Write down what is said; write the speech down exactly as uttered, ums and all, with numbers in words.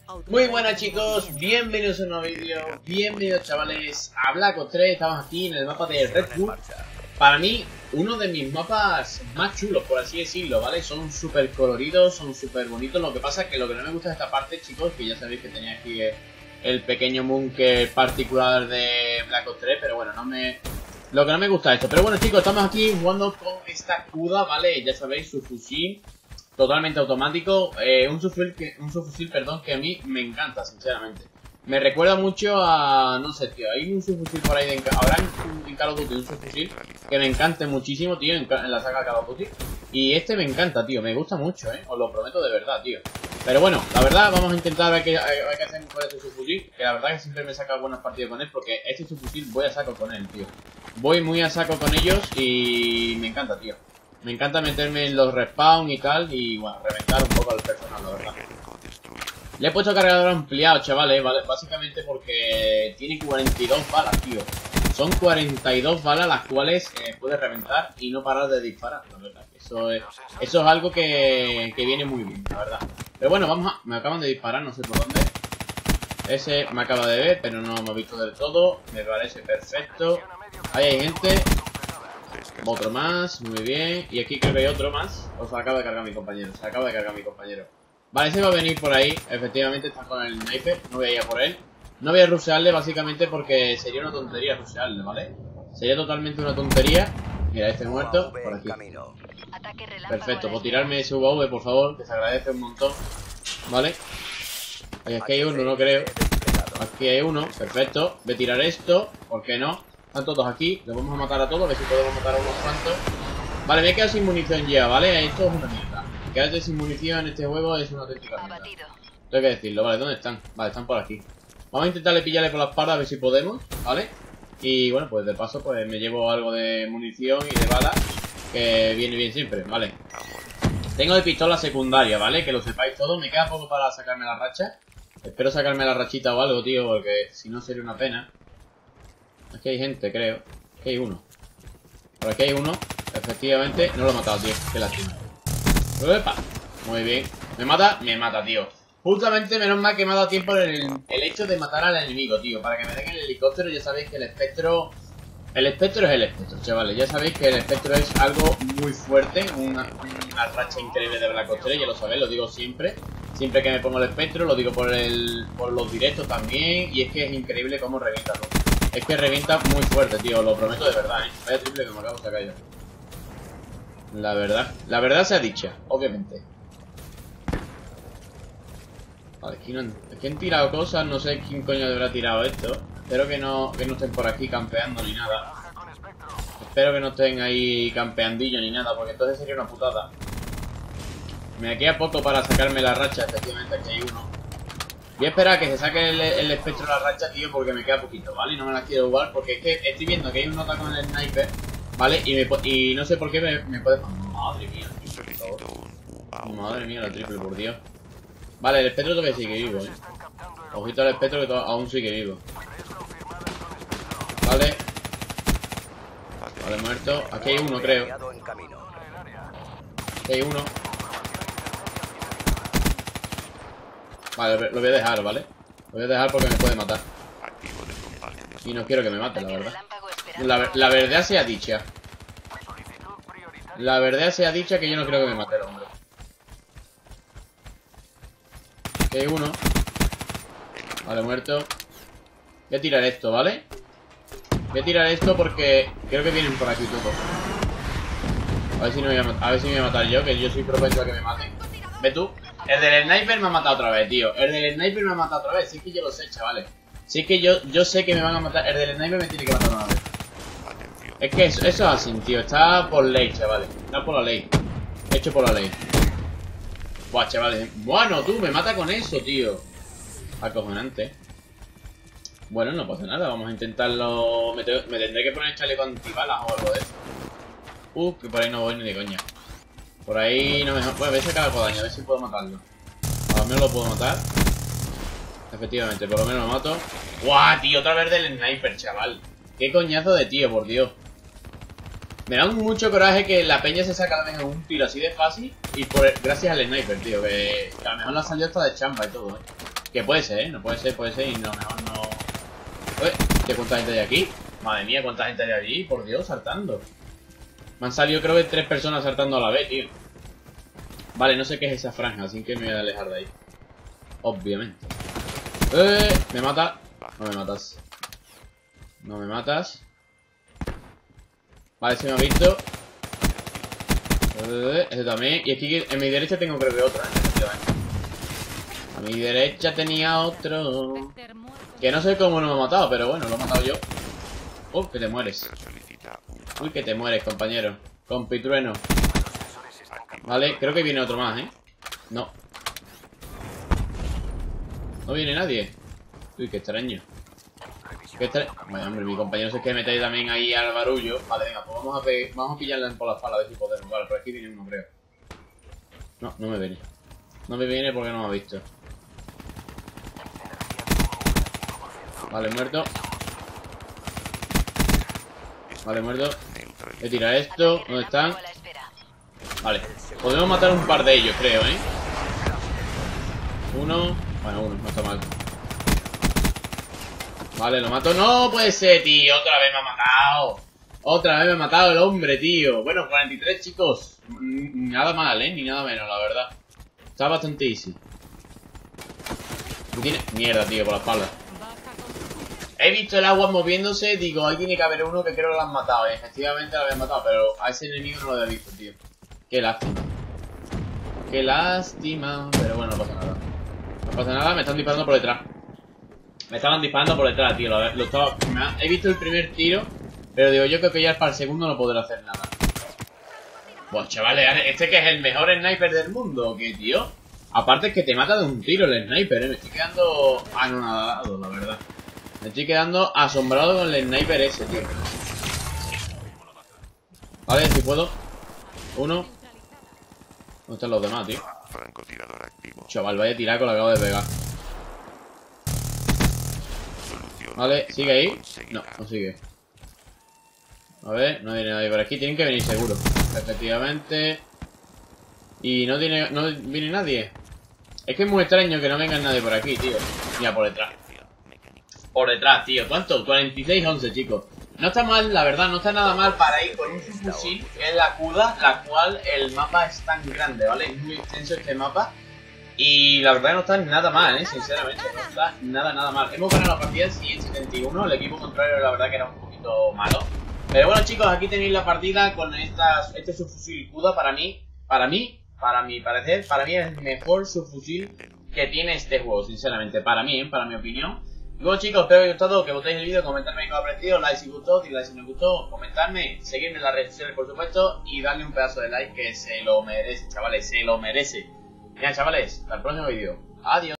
Muy buenas chicos, bienvenidos a un nuevo vídeo, bienvenidos chavales a Black Ops tres, estamos aquí en el mapa de Red Bull. Para mí, uno de mis mapas más chulos, por así decirlo, ¿vale? Son súper coloridos, son súper bonitos, lo que pasa es que lo que no me gusta de esta parte, chicos, que ya sabéis que tenía aquí el pequeño búnker particular de Black Ops tres, pero bueno, no me... Lo que no me gusta es esto, pero bueno chicos, estamos aquí jugando con esta CUDA, ¿vale? Ya sabéis, su fusil totalmente automático, eh, un subfusil que, un subfusil, perdón, que a mí me encanta, sinceramente. Me recuerda mucho a, no sé, tío, hay un subfusil por ahí, de, habrá en, en Call of Duty un subfusil que me encanta muchísimo, tío, en, en la saga Call of Duty. Y este me encanta, tío, me gusta mucho, eh, os lo prometo de verdad, tío. Pero bueno, la verdad, vamos a intentar ver qué, ver qué hacemos con este subfusil, que la verdad que siempre me saca buenas partidas con él, porque este subfusil voy a saco con él, tío. Voy muy a saco con ellos y me encanta, tío. Me encanta meterme en los respawn y tal, y bueno, reventar un poco al personal, la verdad. Le he puesto cargador ampliado, chavales, ¿vale? Básicamente porque tiene cuarenta y dos balas, tío. Son cuarenta y dos balas las cuales eh, puedes reventar y no parar de disparar, la verdad. Eso es, eso es algo que, que viene muy bien, la verdad. Pero bueno, vamos a... Me acaban de disparar, no sé por dónde. Ese me acaba de ver, pero no me ha visto del todo. Me parece perfecto. Ahí hay gente. Otro más, muy bien. Y aquí creo que hay otro más. O se acaba de cargar mi compañero. Se acaba de cargar mi compañero. Vale, ese va a venir por ahí. Efectivamente está con el sniper. No voy a ir a por él. No voy a rushearle básicamente porque sería una tontería rushearle, ¿vale? Sería totalmente una tontería. Mira, este muerto. Por aquí. Perfecto, por tirarme ese U A V, por favor, que se agradece un montón. Vale. Ahí aquí hay uno, no creo. Aquí hay uno, perfecto. Voy a tirar esto, ¿por qué no? Están todos aquí, los vamos a matar a todos, a ver si podemos matar a unos cuantos. Vale, me he quedado sin munición ya, ¿vale? Esto es una mierda. Quedarte sin munición en este juego es una auténtica mierda. Tengo que decirlo, vale, ¿dónde están? Vale, están por aquí. Vamos a intentarle pillarle por la espalda a ver si podemos, ¿vale? Y bueno, pues de paso pues me llevo algo de munición y de balas, que viene bien siempre, ¿vale? Tengo de pistola secundaria, ¿vale? Que lo sepáis todos, me queda poco para sacarme la racha. Espero sacarme la rachita o algo, tío, porque si no sería una pena. Aquí hay gente, creo. Aquí hay uno. Por aquí hay uno. Efectivamente, no lo he matado, tío. Qué lástima. ¡Epa! Muy bien. ¿Me mata? Me mata, tío. Justamente, menos mal que me ha dado tiempo en el, el hecho de matar al enemigo, tío. Para que me den el helicóptero, ya sabéis que el espectro... El espectro es el espectro, chavales. Ya sabéis que el espectro es algo muy fuerte. Una, una racha increíble de Black Ops tres, ya lo sabéis, lo digo siempre. Siempre que me pongo el espectro, lo digo por, el, por los directos también. Y es que es increíble cómo revienta todo. Es que revienta muy fuerte, tío, lo prometo de verdad, ¿eh? Vaya triple que me acabo de sacar yo. La verdad, la verdad sea dicha, obviamente. Vale, aquí, no, aquí han tirado cosas, no sé quién coño habrá tirado esto. Espero que no, que no estén por aquí campeando ni nada. Espero que no estén ahí campeandillo ni nada, porque entonces sería una putada. Me queda poco para sacarme la racha, efectivamente, aquí hay uno. Voy a esperar a que se saque el, el espectro de la racha, tío, porque me queda poquito, ¿vale? Y no me la quiero jugar porque es que estoy viendo que hay un nota con el sniper, ¿vale? Y, me, y no sé por qué me, me puede... Madre mía, tío, por favor. Madre mía, la triple, por Dios. Vale, el espectro todavía sigue vivo, ¿eh? Ojito al espectro que aún sigue vivo. Vale. Vale, muerto. Aquí hay uno, creo. Aquí hay uno. Vale, lo voy a dejar, ¿vale? Lo voy a dejar porque me puede matar. Y no quiero que me mate, la verdad. La, la verdad sea dicha. La verdad sea dicha que yo no creo que me mate el hombre. Aquí hay uno. Vale, muerto. Voy a tirar esto, ¿vale? Voy a tirar esto porque creo que vienen por aquí todos. A ver si no voy a, a ver si me voy a matar yo, que yo soy propenso a que me maten. Ve tú. El del sniper me ha matado otra vez, tío. El del sniper me ha matado otra vez. Sí que yo lo sé, chavales. Sí que yo, yo sé que me van a matar. El del sniper me tiene que matar una vez. Es que eso, eso es así, tío. Está por ley, chavales. Está por la ley. Hecho por la ley. Buah, chavales. Bueno, tú, me mata con eso, tío. Acojonante. Bueno, no pasa nada. Vamos a intentarlo. Me, te, me tendré que poner chaleco antibalas o algo de eso. Uh, que por ahí no voy ni de coña. Por ahí no me... Bueno, voy a sacar algo de daño, a ver si puedo matarlo. A lo menos lo puedo matar. Efectivamente, por lo menos lo mato. ¡Guau, tío! Otra vez del sniper, chaval. Qué coñazo de tío, por Dios. Me da mucho coraje que la peña se saca también un tiro así de fácil. Y por gracias al sniper, tío. Que, que a lo mejor la salió hasta de chamba y todo, eh. Que puede ser, ¿eh? No puede ser, puede ser y no, mejor no... Uy, ¿qué cuánta gente hay aquí? Madre mía, cuánta gente hay allí, por Dios, saltando. Me han salido creo que tres personas saltando a la vez, tío. Vale, no sé qué es esa franja, así que me voy a alejar de ahí. Obviamente. ¡Eh! ¿Me mata? No me matas. No me matas. Vale, se me ha visto. Eh, ese también. Y aquí en mi derecha tengo creo que otra, efectivamente. A mi derecha tenía otro. Que no sé cómo no me ha matado, pero bueno, lo he matado yo. Oh, que te mueres. Uy, que te mueres, compañero. Compitrueno. Vale, creo que viene otro más, ¿eh? No. No viene nadie. Uy, qué extraño. Qué extraño. Bueno, hombre, mi compañero se quiere meter también ahí al barullo. Vale, venga, pues vamos a, vamos a pillarle por la espalda a ver si podemos. Vale, por aquí viene uno, creo. No, no me viene. No me viene porque no me ha visto. Vale, muerto. Vale, muerto. He tirado esto. ¿Dónde están? Vale. Podemos matar un par de ellos, creo, ¿eh? Uno. Bueno, uno. No está mal. Vale, lo mato. ¡No puede ser, tío! Otra vez me ha matado. Otra vez me ha matado el hombre, tío. Bueno, cuarenta y tres, chicos. Nada mal, ¿eh? Ni nada menos, la verdad. Está bastante easy. ¿Tiene? Mierda, tío, por la espalda. He visto el agua moviéndose, digo, ahí tiene que haber uno que creo que lo han matado. Y efectivamente lo habían matado, pero a ese enemigo no lo había visto, tío. Qué lástima. Qué lástima. Pero bueno, no pasa nada. No pasa nada, me están disparando por detrás. Me estaban disparando por detrás, tío. Lo, lo estaba, me ha, he visto el primer tiro, pero digo, yo creo que ya para el segundo no podré hacer nada. Pues chavales, este que es el mejor sniper del mundo, ¿o qué, tío? Aparte es que te mata de un tiro el sniper, ¿eh? Me estoy quedando anonadado, la verdad. Me estoy quedando asombrado con el sniper ese, tío. Vale, si puedo. Uno. ¿Dónde están los demás, tío? Francotirador activo. Chaval, vaya tiraco lo acabo de pegar. Vale, ¿sigue ahí? No, no sigue. A ver, no viene nadie por aquí. Tienen que venir seguro. Efectivamente. Y no tiene, no viene nadie. Es que es muy extraño que no venga nadie por aquí, tío. Mira, por detrás. Por detrás, tío. ¿Cuánto? cuarenta y seis once, chicos. No está mal, la verdad, no está nada mal para ir con un subfusil, que es la CUDA, la cual el mapa es tan grande, ¿vale? Es muy extenso este mapa. Y la verdad no está nada mal, ¿eh? Sinceramente, no está nada, nada mal. Hemos ganado la partida en setenta y uno, el equipo contrario la verdad que era un poquito malo. Pero bueno, chicos, aquí tenéis la partida con esta, este subfusil CUDA. Para mí, para mí, para mi parecer, para mí es el mejor subfusil que tiene este juego, sinceramente. Para mí, ¿eh? Para mi opinión. Y bueno, chicos, espero que os haya gustado, que votéis el vídeo, comentadme qué os ha parecido, like si gustó, like si no gustó, comentadme, seguidme en las redes sociales por supuesto y darle un pedazo de like que se lo merece, chavales, se lo merece. Bien, chavales, hasta el próximo vídeo. Adiós.